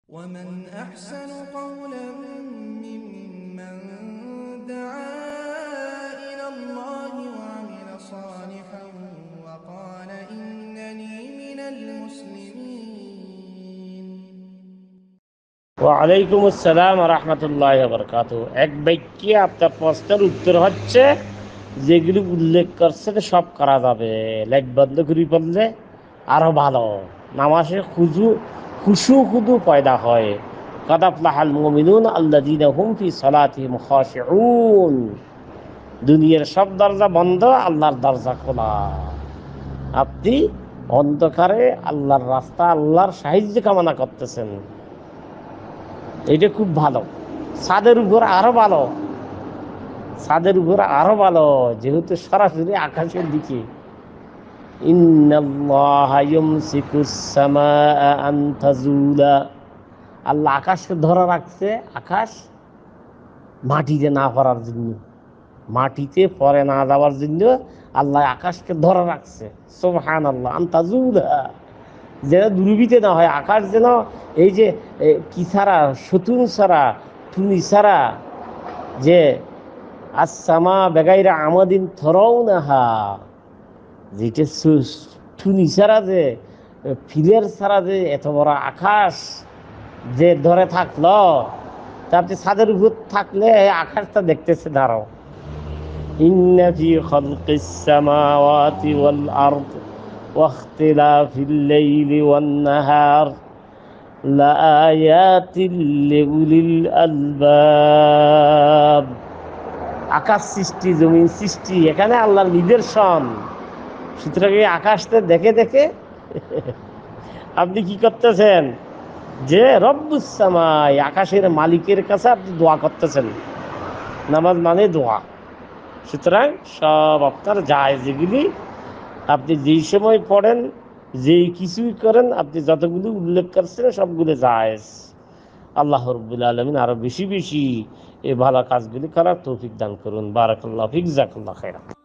ومن أحسن قولا ممن دعا إلى الله وعمل صالحا وقال إنني من المسلمين। ওয়ালাইকুম আসসালাম রহমতুল্লাহ বরকাত। এক বাক্যে আপনার প্রশ্নের উত্তর হচ্ছে যেগুলি উল্লেখ করছে সব করা যাবে, লাইট বন্ধ করি পড়লে আরো ভালো। নামাজে খুশু পয়দা হয়। কাদ আফলাহাল মুমিনুন আল্লাযীনা হুম ফি সালাতিহিম খাশিউন। দুনিয়ার সব দরজা বন্ধ, আল্লাহর দরজা খোলা। আপনি অন্ধকারে আল্লাহর রাস্তা, আল্লাহর সাহায্য কামনা করতেছেন, এটা খুব ভালো। ছাদের উপর আরো ভালো, ছাদের উপর আরো ভালো, যেহেতু সরাসরি আকাশের দিকে। ইন্নাল্লাহা ইউমসিকুস সামাআ আন তাজুলা। আল্লাহ আকাশকে ধরে রাখছে, আকাশ মাটিতে না পড়ার জন্য, মাটিতে পড়ে না যাওয়ার জন্য আল্লাহ আকাশকে ধরে রাখছে। সুবহানাল্লাহ। আন তাজুলা, যেন দুর্বৃত্ত না হয় আকাশ, যেন এই যে কি ছাড়া, শতুন ছাড়া, টুনি ছাড়া, যে আসামা বেগাইরা আমাদিন থরাও নাহা, যেটা টুনি ছাড়া, যে ফিলের ছাড়া, যে এত বড় আকাশ যে ধরে থাকলো, তা আপনি ছাদের উপর থাকলে আকাশটা দেখতেছে দাঁড়াও। ইন্না ফি খালকিস সামাওয়াতি ওয়াল আরদ ওয়াখতিলাফিল লাইলি ওয়ান নাহার লাআয়াতিল লিউলিল আলবাব। আকাশ সৃষ্টি, জমিন সৃষ্টি, এখানে আল্লাহর নিদর্শন। সুতরাং এই আকাশটা দেখে দেখে আপনি কি করতেছেন, যে রব্বুস সামাই, আকাশের মালিকের কাছে আপনি দোয়া করতেছেন। নামাজ মানে দোয়া। সুতরাং সব আপনার জায়েজ, যেগুলি আপনি যেই সময় পড়েন, যেই কিছুই করেন, আপনি যতগুলো উল্লেখ করছেন সবগুলো জায়েজ। আল্লাহ রাব্বুল আলামিন আরো বেশি বেশি এই ভালো কাজগুলি করার তৌফিক দান করুন। বারাকাল্লাহু ফিক, জাযাকাল্লাহু খাইরান।